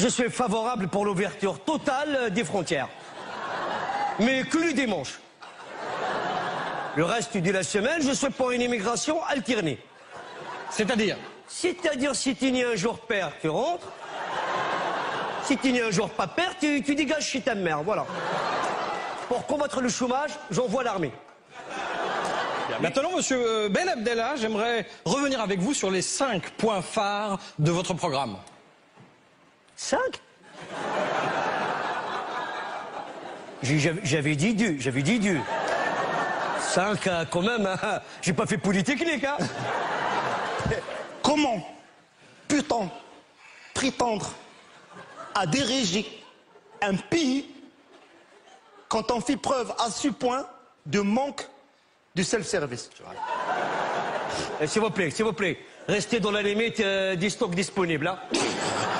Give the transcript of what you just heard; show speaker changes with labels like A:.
A: je suis favorable pour l'ouverture totale des frontières. Mais que du dimanche. Le reste de la semaine, je suis pour une immigration alternée.
B: C'est-à-dire?
A: C'est-à-dire, si tu n'y as un jour père, tu rentres. Si tu n'y as un jour pas père, tu dégages chez ta mère, voilà. Pour combattre le chômage, j'envoie l'armée.
B: Maintenant, monsieur Ben Abdallah, j'aimerais revenir avec vous sur les 5 points phares de votre programme.
A: 5? J'avais dit Dieu. 5, quand même, hein. J'ai pas fait polytechnique, hein.
C: Comment peut-on prétendre à diriger un pays quand on fait preuve à ce point de manque de self-service?
A: S'il vous plaît, restez dans la limite des stocks disponibles, hein.